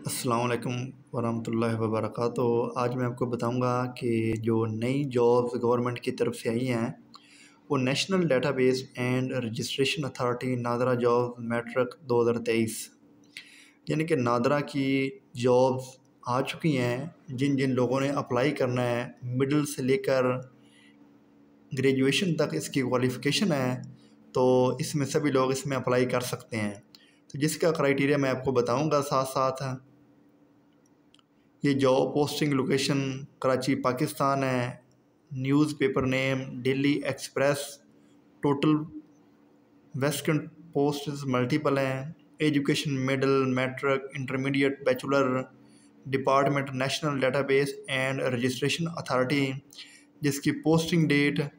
अस्सलाम वालेकुम वरहमतुल्लाहि वबरकातुहू। आज मैं आपको बताऊंगा कि जो नई जॉब्स गवर्नमेंट की तरफ से आई हैं वो national database and registration authority NADRA job matric 2023 यानी कि नादरा की जॉब्स आ चुकी हैं। जिन जिन लोगों ने अप्लाई करना है, मिडिल से लेकर ग्रेजुएशन तक इसकी क्वालिफ़िकेशन है, तो इसमें सभी लोग इसमें अप्लाई कर सकते हैं। तो जिसका क्राइटेरिया मैं आपको बताऊंगा साथ साथ। ये job posting location Karachi Pakistan है। Newspaper name daily express. Total वेस्टर्न पोस्ट मल्टीपल हैं। Education middle, matric, intermediate, bachelor. Department national database and registration authority, जिसकी पोस्टिंग डेट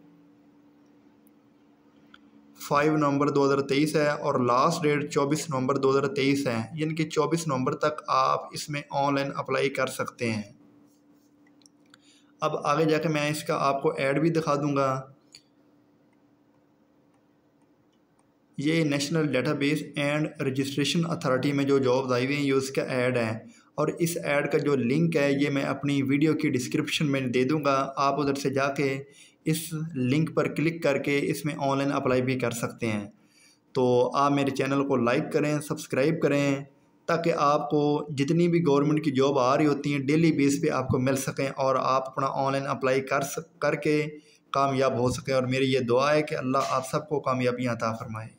5 नवंबर 2023 है और लास्ट डेट 24 नवंबर 2023 है। यानी कि 24 नवंबर तक आप इसमें ऑनलाइन अप्लाई कर सकते हैं। अब आगे जाके मैं इसका आपको ऐड भी दिखा दूंगा। ये national database and registration authority में जो जॉब्स आई हुई हैं ये उसका ऐड है, और इस ऐड का जो लिंक है ये मैं अपनी वीडियो की डिस्क्रिप्शन में दे दूंगा। आप उधर से जाके इस लिंक पर क्लिक करके इसमें ऑनलाइन अप्लाई भी कर सकते हैं। तो आप मेरे चैनल को लाइक करें, सब्सक्राइब करें, ताकि आपको जितनी भी गवर्नमेंट की जॉब आ रही होती हैं डेली बेस पे आपको मिल सकें और आप अपना ऑनलाइन अप्लाई करके कामयाब हो सकें। और मेरी ये दुआ है कि अल्लाह आप सबको कामयाबियाँ अता फरमाए।